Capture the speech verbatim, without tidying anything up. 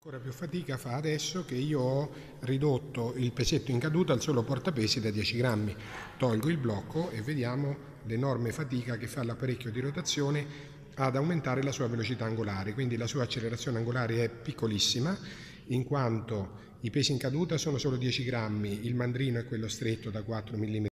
Ancora più fatica fa adesso che io ho ridotto il pesetto in caduta al solo portapesi da dieci grammi. Tolgo il blocco e vediamo l'enorme fatica che fa l'apparecchio di rotazione ad aumentare la sua velocità angolare, quindi la sua accelerazione angolare è piccolissima in quanto i pesi in caduta sono solo dieci grammi, il mandrino è quello stretto da quattro millimetri